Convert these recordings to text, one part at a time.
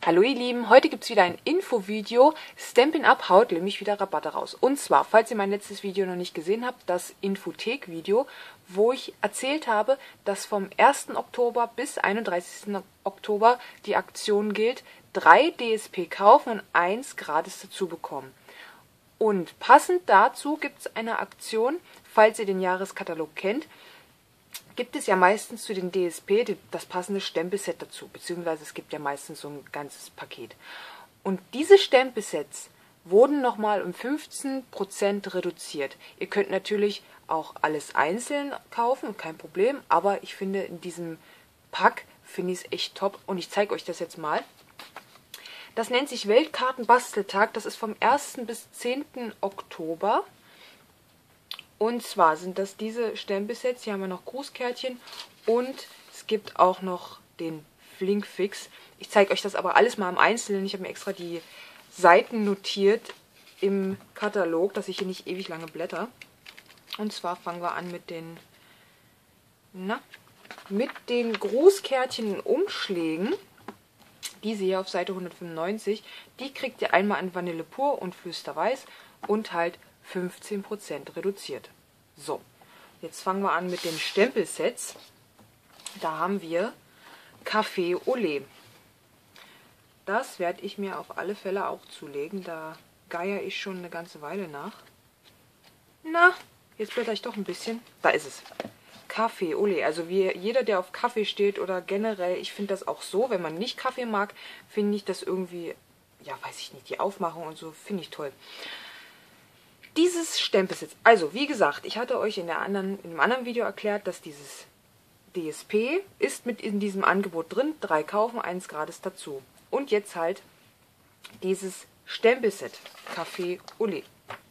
Hallo ihr Lieben, heute gibt es wieder ein Infovideo. Stampin' Up haut nämlich wieder Rabatte raus. Und zwar, falls ihr mein letztes Video noch nicht gesehen habt, das Infothek-Video, wo ich erzählt habe, dass vom 1. Oktober bis 31. Oktober die Aktion gilt, 3 DSP kaufen und 1 gratis dazu bekommen. Und passend dazu gibt es eine Aktion, falls ihr den Jahreskatalog kennt, gibt es ja meistens zu den DSP das passende Stempelset dazu, beziehungsweise es gibt ja meistens so ein ganzes Paket. Und diese Stempelsets wurden nochmal um 15% reduziert. Ihr könnt natürlich auch alles einzeln kaufen, kein Problem, aber ich finde in diesem Pack finde ich es echt top und ich zeige euch das jetzt mal. Das nennt sich Weltkartenbasteltag, das ist vom 1. bis 10. Oktober. Und zwar sind das diese Stempelsets, hier haben wir noch Grußkärtchen und es gibt auch noch den Flinkfix. Ich zeige euch das aber alles mal im Einzelnen. Ich habe mir extra die Seiten notiert im Katalog, dass ich hier nicht ewig lange blätter. Und zwar fangen wir an mit den Grußkärtchen und Umschlägen. Diese hier auf Seite 195, die kriegt ihr einmal in Vanille pur und Flüsterweiß und halt 15% reduziert. So, jetzt fangen wir an mit den Stempelsets. Da haben wir Café Olé. Das werde ich mir auf alle Fälle auch zulegen. Da geier ich schon eine ganze Weile nach. Na, jetzt blätter ich doch ein bisschen. Da ist es. Café Olé. Also wie jeder, der auf Kaffee steht oder generell, ich finde das auch so, wenn man nicht Kaffee mag, finde ich das irgendwie, ja, weiß ich nicht, die Aufmachung und so, finde ich toll. Dieses Stempelset, also wie gesagt, ich hatte euch in einem anderen Video erklärt, dass dieses DSP ist mit in diesem Angebot drin, 3 kaufen, 1 gratis dazu. Und jetzt halt dieses Stempelset, Café Olé.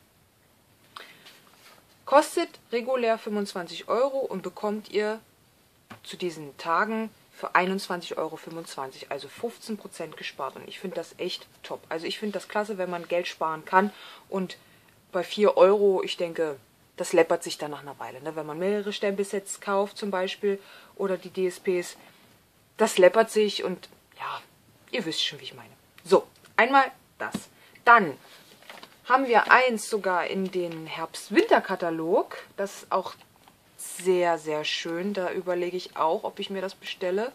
Kostet regulär 25 € und bekommt ihr zu diesen Tagen für 21,25 €, also 15% gespart. Und ich finde das echt top. Also ich finde das klasse, wenn man Geld sparen kann und bei 4 €, ich denke, das läppert sich dann nach einer Weile. Ne? Wenn man mehrere Stempelsets kauft zum Beispiel oder die DSPs, das läppert sich und ja, ihr wisst schon, wie ich meine. So, einmal das. Dann haben wir eins sogar in den Herbst-Winter-Katalog. Das ist auch sehr, sehr schön. Da überlege ich auch, ob ich mir das bestelle.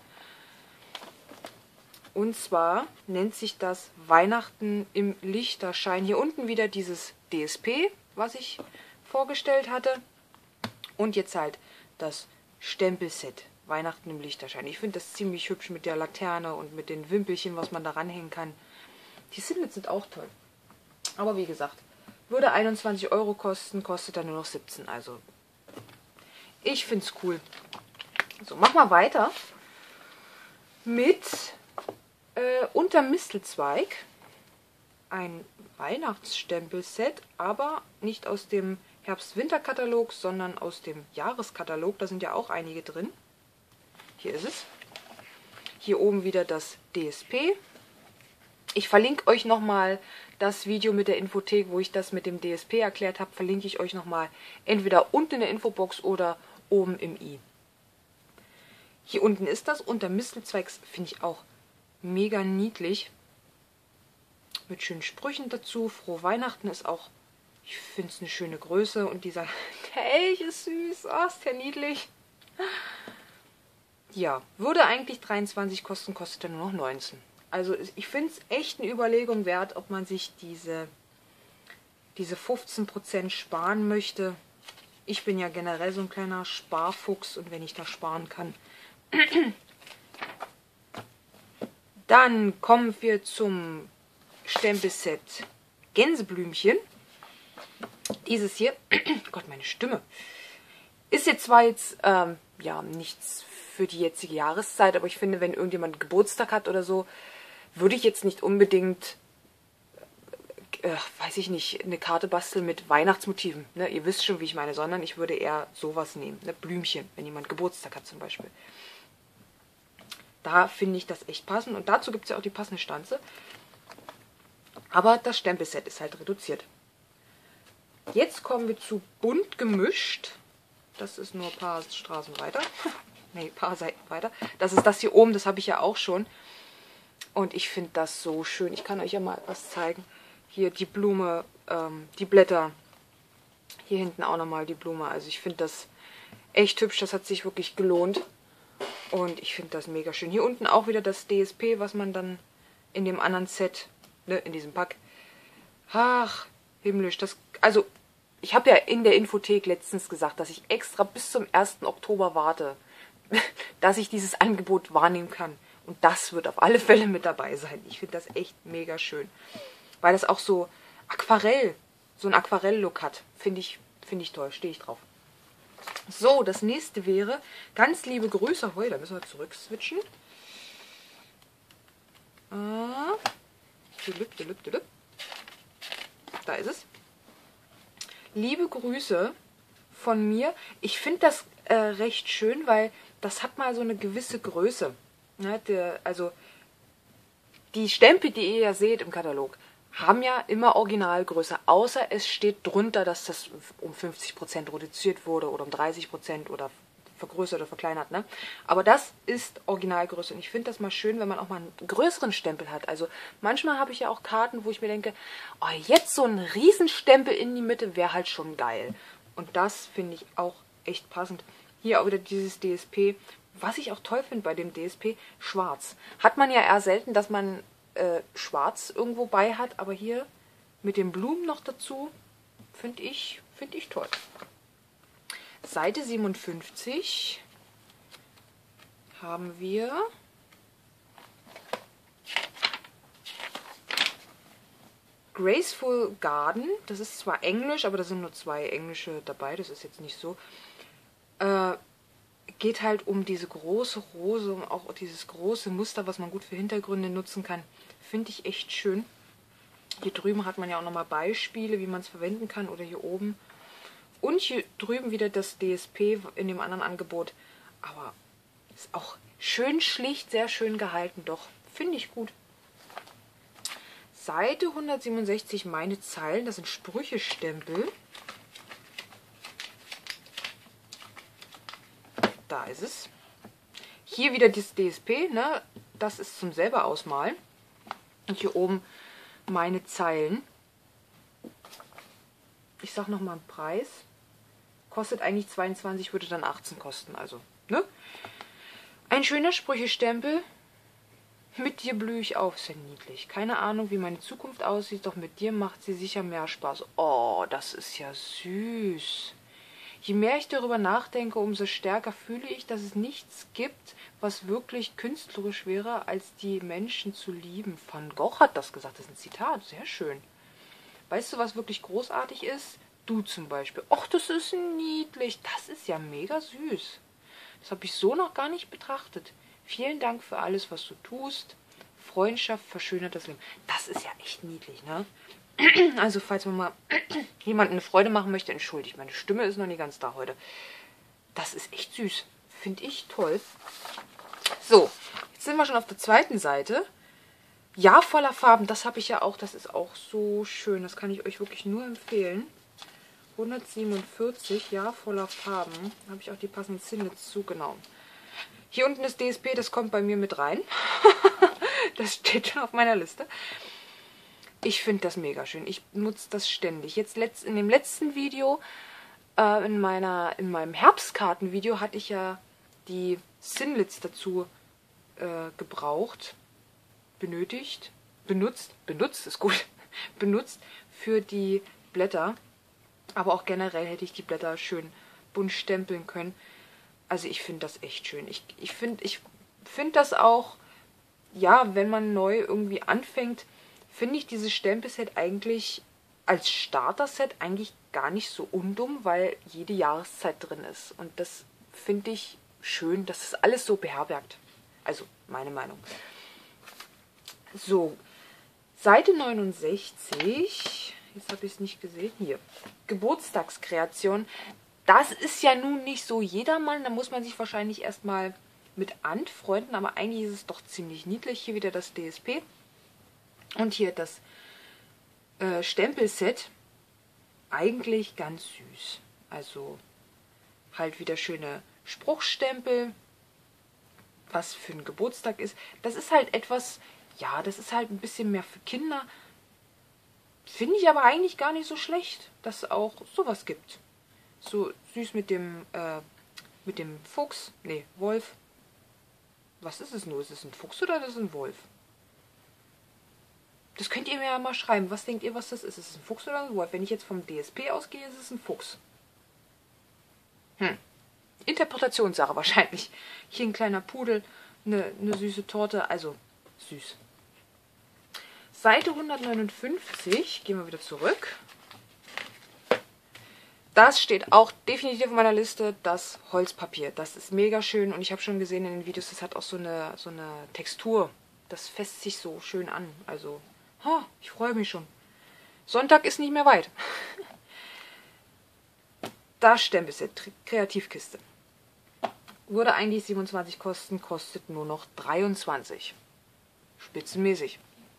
Und zwar nennt sich das Weihnachten im Lichterschein. Hier unten wieder dieses DSP, was ich vorgestellt hatte. Und jetzt halt das Stempelset Weihnachten im Lichterschein. Ich finde das ziemlich hübsch mit der Laterne und mit den Wimpelchen, was man da ranhängen kann. Die Sinnets sind auch toll. Aber wie gesagt, würde 21 € kosten, kostet dann nur noch 17. Also ich finde es cool. So, machen wir weiter mit Unterm Mistelzweig. Ein Weihnachtsstempelset, aber nicht aus dem Herbst-Winter-Katalog, sondern aus dem Jahreskatalog. Da sind ja auch einige drin. Hier ist es. Hier oben wieder das DSP. Ich verlinke euch nochmal das Video mit der Infothek, wo ich das mit dem DSP erklärt habe, verlinke ich euch nochmal entweder unten in der Infobox oder oben im i. Hier unten ist das. Unterm Mistelzweig, finde ich auch mega niedlich. Mit schönen Sprüchen dazu. Frohe Weihnachten ist auch, ich finde es eine schöne Größe. Und dieser Kelch ist süß. Oh, ist ja niedlich. Ja, würde eigentlich 23 kosten, kostet er nur noch 19. Also ich finde es echt eine Überlegung wert, ob man sich diese 15% sparen möchte. Ich bin ja generell so ein kleiner Sparfuchs und wenn ich da sparen kann. Dann kommen wir zum Stempelset Gänseblümchen. Dieses hier, Gott, meine Stimme, ist jetzt zwar ja, nichts für die jetzige Jahreszeit, aber ich finde, wenn irgendjemand Geburtstag hat oder so, würde ich jetzt nicht unbedingt, weiß ich nicht, eine Karte basteln mit Weihnachtsmotiven. Ne? Ihr wisst schon, wie ich meine, sondern ich würde eher sowas nehmen. Ne? Blümchen, wenn jemand Geburtstag hat zum Beispiel. Da finde ich das echt passend. Und dazu gibt es ja auch die passende Stanze. Aber das Stempelset ist halt reduziert. Jetzt kommen wir zu bunt gemischt. Das ist nur ein paar Straßen weiter. Ne, ein paar Seiten weiter. Das ist das hier oben, das habe ich ja auch schon. Und ich finde das so schön. Ich kann euch ja mal was zeigen. Hier die Blume, die Blätter. Hier hinten auch nochmal die Blume. Also ich finde das echt hübsch. Das hat sich wirklich gelohnt. Und ich finde das mega schön. Hier unten auch wieder das DSP, was man dann in dem anderen Set, ne, in diesem Pack. Ach, himmlisch. Also, ich habe ja in der Infothek letztens gesagt, dass ich extra bis zum 1. Oktober warte, dass ich dieses Angebot wahrnehmen kann. Und das wird auf alle Fälle mit dabei sein. Ich finde das echt mega schön. Weil das auch so so einen Aquarell-Look hat. Finde ich toll. Stehe ich drauf. So, das nächste wäre, ganz liebe Grüße. Heu, da müssen wir zurück switchen. Da ist es. Liebe Grüße von mir. Ich finde das recht schön, weil das hat mal so eine gewisse Größe. Ne, also die Stempel, die ihr ja seht im Katalog, haben ja immer Originalgröße, außer es steht drunter, dass das um 50% reduziert wurde oder um 30% oder vergrößert oder verkleinert. Ne? Aber das ist Originalgröße und ich finde das mal schön, wenn man auch mal einen größeren Stempel hat. Also manchmal habe ich ja auch Karten, wo ich mir denke, oh, jetzt so ein Riesenstempel in die Mitte wäre halt schon geil. Und das finde ich auch echt passend. Hier auch wieder dieses DSP. Was ich auch toll finde bei dem DSP, schwarz. Hat man ja eher selten, dass man schwarz irgendwo bei hat, aber hier mit den Blumen noch dazu, finde ich toll. Seite 57 haben wir Graceful Garden. Das ist zwar Englisch, aber da sind nur 2 englische dabei, das ist jetzt nicht so. Geht halt um diese große Rose, um auch dieses große Muster, was man gut für Hintergründe nutzen kann. Finde ich echt schön. Hier drüben hat man ja auch nochmal Beispiele, wie man es verwenden kann, oder hier oben. Und hier drüben wieder das DSP in dem anderen Angebot. Aber ist auch schön schlicht, sehr schön gehalten, doch. Finde ich gut. Seite 167, meine Zeilen, das sind Sprüchestempel. Da ist es. Hier wieder das DSP, ne? Das ist zum selber ausmalen. Und hier oben meine Zeilen. Ich sag nochmal einen Preis. Kostet eigentlich 22, würde dann 18 kosten. Also, ne? Ein schöner Sprüchestempel. Mit dir blühe ich auf. Ist ja niedlich. Keine Ahnung, wie meine Zukunft aussieht, doch mit dir macht sie sicher mehr Spaß. Oh, das ist ja süß. Je mehr ich darüber nachdenke, umso stärker fühle ich, dass es nichts gibt, was wirklich künstlerisch wäre, als die Menschen zu lieben. Van Gogh hat das gesagt, das ist ein Zitat, sehr schön. Weißt du, was wirklich großartig ist? Du zum Beispiel. Och, das ist niedlich, das ist ja mega süß. Das habe ich so noch gar nicht betrachtet. Vielen Dank für alles, was du tust. Freundschaft verschönert das Leben. Das ist ja echt niedlich, ne? Also falls man mal jemandem eine Freude machen möchte, entschuldigt, meine Stimme ist noch nicht ganz da heute. Das ist echt süß. Finde ich toll. So, jetzt sind wir schon auf der zweiten Seite. Jahr voller Farben, das habe ich ja auch. Das ist auch so schön. Das kann ich euch wirklich nur empfehlen. 147, Jahr voller Farben. Da habe ich auch die passenden Zinnlitz zu, genau. Hier unten ist DSP, das kommt bei mir mit rein. Das steht schon auf meiner Liste. Ich finde das mega schön. Ich nutze das ständig. Jetzt in dem letzten Video, in meinem Herbstkartenvideo, hatte ich ja die Zinnlitz dazu benutzt ist gut, benutzt für die Blätter. Aber auch generell hätte ich die Blätter schön bunt stempeln können. Also ich finde das echt schön. Ich finde das auch, ja, wenn man neu irgendwie anfängt, finde ich dieses Stempelset eigentlich als Starter-Set eigentlich gar nicht so undumm, weil jede Jahreszeit drin ist. Und das finde ich schön, dass das alles so beherbergt. Also meine Meinung. So, Seite 69, jetzt habe ich es nicht gesehen, hier, Geburtstagskreation. Das ist ja nun nicht so jedermann, da muss man sich wahrscheinlich erstmal mit anfreunden, aber eigentlich ist es doch ziemlich niedlich. Hier wieder das DSP. Und hier das Stempelset. Eigentlich ganz süß. Also halt wieder schöne Spruchstempel. Was für ein Geburtstag ist. Das ist halt etwas, ja, das ist halt ein bisschen mehr für Kinder. Finde ich aber eigentlich gar nicht so schlecht, dass es auch sowas gibt. So süß mit dem Fuchs. Nee, Wolf. Was ist es nur? Ist es ein Fuchs oder ist es ein Wolf? Das könnt ihr mir ja mal schreiben. Was denkt ihr, was das ist? Ist es ein Fuchs oder ein Wolf? Wenn ich jetzt vom DSP ausgehe, ist es ein Fuchs. Interpretationssache wahrscheinlich. Hier ein kleiner Pudel, eine süße Torte, also süß. Seite 159, gehen wir wieder zurück. Das steht auch definitiv auf meiner Liste, das Holzpapier. Das ist mega schön und ich habe schon gesehen in den Videos, das hat auch so eine Textur. Das fässt sich so schön an. Also, ich freue mich schon. Sonntag ist nicht mehr weit. Das Stempelset, Kreativkiste. Würde eigentlich 27 kosten, kostet nur noch 23. Spitzenmäßig.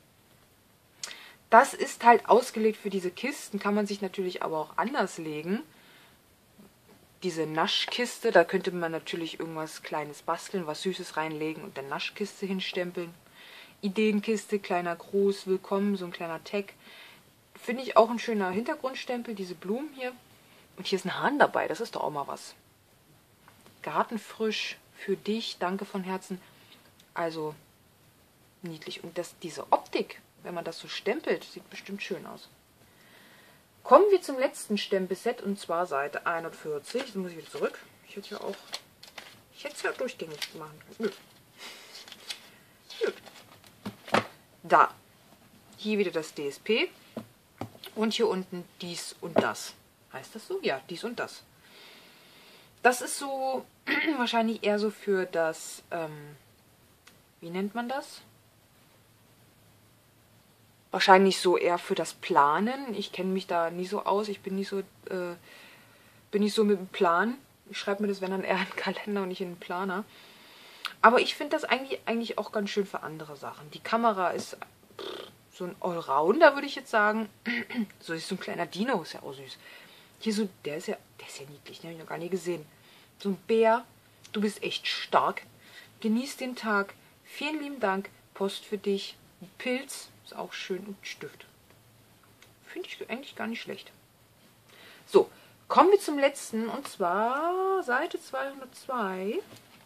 Das ist halt ausgelegt für diese Kisten, kann man sich natürlich aber auch anders legen. Diese Naschkiste, da könnte man natürlich irgendwas Kleines basteln, was Süßes reinlegen und dann Naschkiste hinstempeln. Ideenkiste, kleiner Gruß, willkommen, so ein kleiner Tag. Finde ich auch ein schöner Hintergrundstempel, diese Blumen hier. Und hier ist ein Hahn dabei, das ist doch auch mal was. Gartenfrisch für dich, danke von Herzen. Also niedlich. Und diese Optik, wenn man das so stempelt, sieht bestimmt schön aus. Kommen wir zum letzten Stempelset und zwar Seite 41. Jetzt muss ich wieder zurück. Ich hätte es ja durchgängig machen können. Nö. Da. Hier wieder das DSP. Und hier unten dies und das. Heißt das so? Ja, dies und das. Das ist so wahrscheinlich eher so für das, wie nennt man das? Wahrscheinlich so eher für das Planen. Ich kenne mich da nie so aus. Ich bin nicht so mit dem Plan. Ich schreibe mir das, wenn dann eher in einen Kalender und nicht in einen Planer. Aber ich finde das eigentlich auch ganz schön für andere Sachen. Die Kamera ist so ein Allrounder, würde ich jetzt sagen. So ist so ein kleiner Dino, ist ja auch süß. Hier so, der ist ja niedlich, den habe ich noch gar nie gesehen. So ein Bär, du bist echt stark. Genieß den Tag. Vielen lieben Dank. Post für dich. Ein Pilz, ist auch schön und Stift. Finde ich eigentlich gar nicht schlecht. So, kommen wir zum letzten und zwar Seite 202.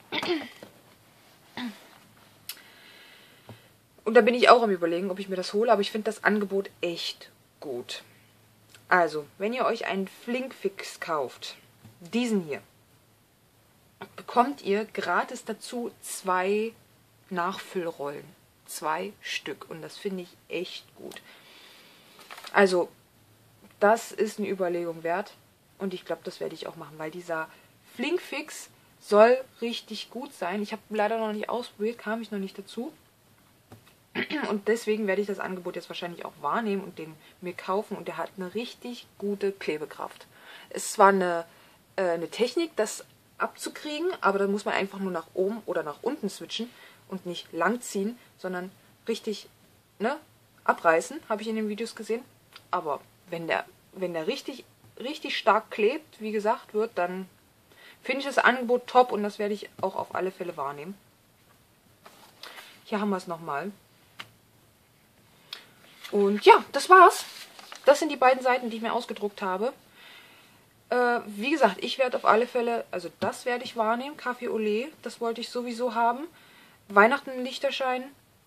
Und da bin ich auch am Überlegen, ob ich mir das hole, aber ich finde das Angebot echt gut. Also, wenn ihr euch einen Flinkfix kauft, diesen hier, bekommt ihr gratis dazu 2 Nachfüllrollen. 2 Stück. Und das finde ich echt gut. Also, das ist eine Überlegung wert. Und ich glaube, das werde ich auch machen, weil dieser Flinkfix soll richtig gut sein. Ich habe leider noch nicht ausprobiert, kam ich noch nicht dazu. Und deswegen werde ich das Angebot jetzt wahrscheinlich auch wahrnehmen und den mir kaufen. Und der hat eine richtig gute Klebekraft. Es ist zwar eine Technik, das abzukriegen, aber dann muss man einfach nur nach oben oder nach unten switchen und nicht lang ziehen, sondern richtig abreißen, habe ich in den Videos gesehen. Aber wenn der richtig stark klebt, wie gesagt wird, dann finde ich das Angebot top und das werde ich auch auf alle Fälle wahrnehmen. Hier haben wir es nochmal. Und ja, das war's. Das sind die beiden Seiten, die ich mir ausgedruckt habe. Wie gesagt, ich werde auf alle Fälle, also das werde ich wahrnehmen, Kaffee Olé, das wollte ich sowieso haben. Weihnachten Lichterschein.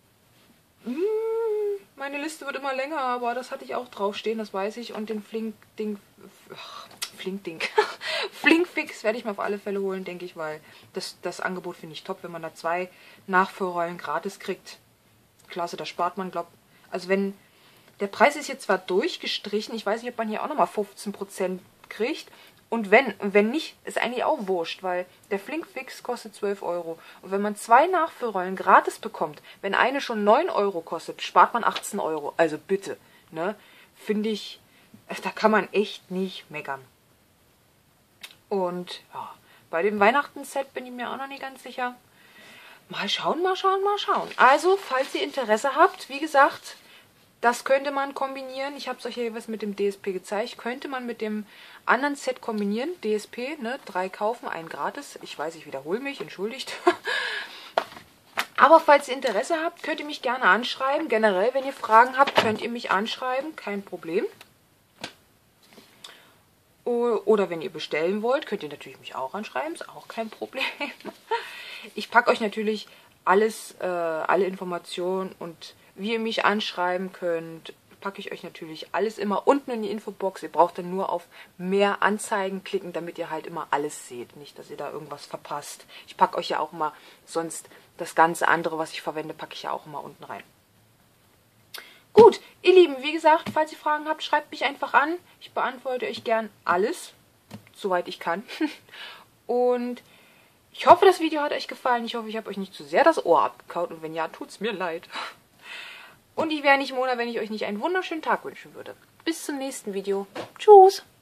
Meine Liste wird immer länger, aber das hatte ich auch draufstehen, das weiß ich. Und den Flinkfix werde ich mir auf alle Fälle holen, denke ich, weil das Angebot finde ich top, wenn man da 2 Nachfüllrollen gratis kriegt. Klasse, da spart man, also wenn, der Preis ist jetzt zwar durchgestrichen, ich weiß nicht, ob man hier auch nochmal 15% kriegt. Und wenn nicht, ist eigentlich auch wurscht, weil der Flinkfix kostet 12 Euro. Und wenn man 2 Nachfüllrollen gratis bekommt, wenn eine schon 9 Euro kostet, spart man 18 Euro. Also bitte, ne? Finde ich, da kann man echt nicht meckern. Und ja, bei dem Weihnachtsset bin ich mir auch noch nicht ganz sicher. Mal schauen. Also, falls ihr Interesse habt, wie gesagt, das könnte man kombinieren. Ich habe es euch hier was mit dem DSP gezeigt. Könnte man mit dem anderen Set kombinieren. DSP, ne? 3 kaufen, 1 gratis. Ich weiß, ich wiederhole mich, entschuldigt. Aber falls ihr Interesse habt, könnt ihr mich gerne anschreiben. Generell, wenn ihr Fragen habt, könnt ihr mich anschreiben. Kein Problem. Oder wenn ihr bestellen wollt, könnt ihr natürlich mich auch anschreiben. Ist auch kein Problem. Ich packe euch natürlich alles, alle Informationen und wie ihr mich anschreiben könnt, packe ich euch natürlich alles immer unten in die Infobox. Ihr braucht dann nur auf mehr Anzeigen klicken, damit ihr halt immer alles seht. Nicht, dass ihr da irgendwas verpasst. Ich packe euch ja auch immer sonst das ganze andere, was ich verwende, packe ich ja auch immer unten rein. Gut, ihr Lieben, wie gesagt, falls ihr Fragen habt, schreibt mich einfach an. Ich beantworte euch gern alles, soweit ich kann. Und ich hoffe, das Video hat euch gefallen. Ich hoffe, ich habe euch nicht zu sehr das Ohr abgekaut. Und wenn ja, tut's mir leid. Und ich wäre nicht Mona, wenn ich euch nicht einen wunderschönen Tag wünschen würde. Bis zum nächsten Video. Tschüss.